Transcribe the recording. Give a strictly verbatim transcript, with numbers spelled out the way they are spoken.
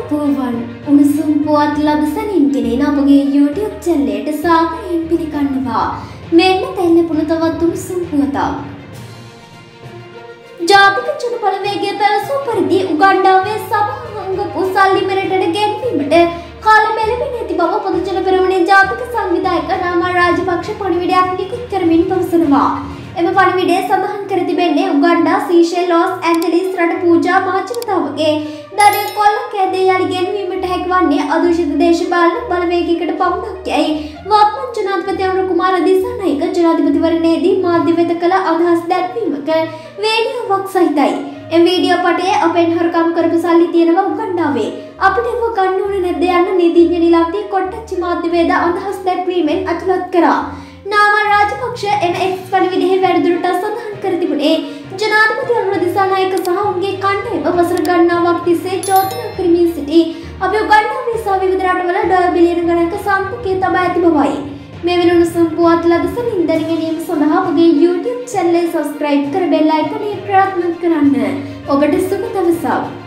පුවන් උණුසුම් පුවත් ලබසනින් ගෙනෙන අපගේ YouTube channel එකට සාදරයෙන් පිළිගන්නවා. මෙන්න තැල්ලපුණු තවත් උණුසුම් පුවතක්. ජාතික ජන බලවේගයේ පැවසූ පරිදි උගන්ඩාවේ සමහංග උසල්ලි මෙරටට ගෙන්වීමට කාල මෙලෙමින් ඇති බව පොදු ජන පෙරමුණේ ජාතික සංවිධායක නාමල් රාජපක්ෂ පණිවිඩයක් නිකුත් කරමින් පවසනවා. එම පණිවිඩය සඳහන් කර තිබෙන්නේ උගන්ඩා සීෂෙල් ලොස් ඇන්ජලිස් රට පූජා මහජනතාවගේ ධනය කොල්ල කැදේ යළි ගෙන්වීමට හැකිවන්නේ අදූෂිත දේශපාලන බලවේගයකට පමණක් යයි වත්මන් ජනාධිපති අනුර කුමාර දිසානායක ජනාධිපතිවරණයේදී මාධ්‍ය වෙත කළ අදහස් දැක්වීමක වීඩියෝවක් සහිතයි. එම වීඩියෝ පටයේ අපෙන් හොරකම් කරපු සල්ලි තියෙනවා උගන්ඩාවේ. අපිට ඒව ගන්න ඕනේ නැද්ද යන්න නීතිඥ නිලන්ති කොට්ටච්චි මාධ්‍යවේද අදහස් දැක්වීමෙන් අතුලත් කරා. නාමල් රාජපක්ෂ එම එක්ස් පණිවිඩයේ වැඩිදුරටත් සඳහන් කර තිබුණේ ජනාධිපති අනුර දිසානායක සහ ඔවුන්ගේ කණ්ඩායම වසර ගණනාවක් තිස්සේ චෝදනා කරමින් සිටි අපි උගන්ඩාවේ සහ විවිධ රටවල ඩොලර් බිලියන ගණනක සම්පතේ තබා ඇති බවයි. මේ වෙනුණු සම්පුවත් ලදසනින් දැන ගැනීම සඳහා ඔබගේ YouTube channel එක subscribe කර bell icon එක ප්‍රාර්ථනා කරන්න. ඔබට සුබ දවසක්.